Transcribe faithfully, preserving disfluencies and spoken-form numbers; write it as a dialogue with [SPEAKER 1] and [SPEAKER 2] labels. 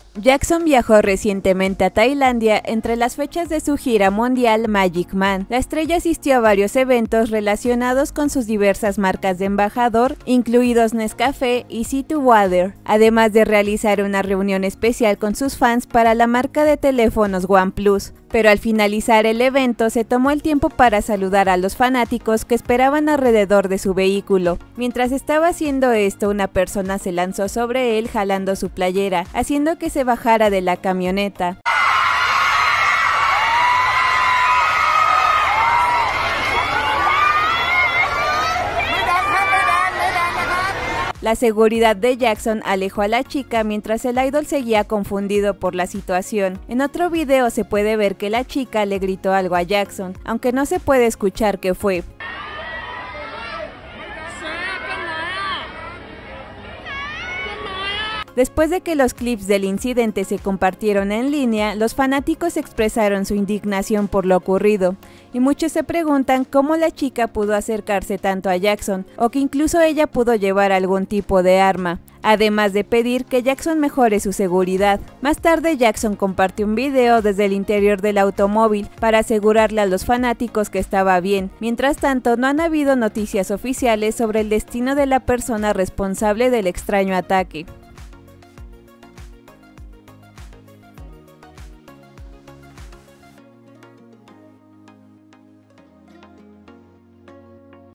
[SPEAKER 1] Jackson viajó recientemente a Tailandia entre las fechas de su gira mundial Magic Man. La estrella asistió a varios eventos relacionados con sus diversas marcas de embajador, incluidos Nescafé y Sea to Water, además de realizar una reunión especial con sus fans para la marca de teléfonos OnePlus. Pero al finalizar el evento se tomó el tiempo para saludar a los fanáticos que esperaban alrededor de su vehículo. Mientras estaba haciendo esto, una persona se lanzó sobre él jalando su playera, haciendo que se bajara de la camioneta. La seguridad de Jackson alejó a la chica mientras el idol seguía confundido por la situación. En otro video se puede ver que la chica le gritó algo a Jackson, aunque no se puede escuchar qué fue. Después de que los clips del incidente se compartieron en línea, los fanáticos expresaron su indignación por lo ocurrido, y muchos se preguntan cómo la chica pudo acercarse tanto a Jackson, o que incluso ella pudo llevar algún tipo de arma, además de pedir que Jackson mejore su seguridad. Más tarde Jackson compartió un video desde el interior del automóvil para asegurarle a los fanáticos que estaba bien. Mientras tanto, no han habido noticias oficiales sobre el destino de la persona responsable del extraño ataque.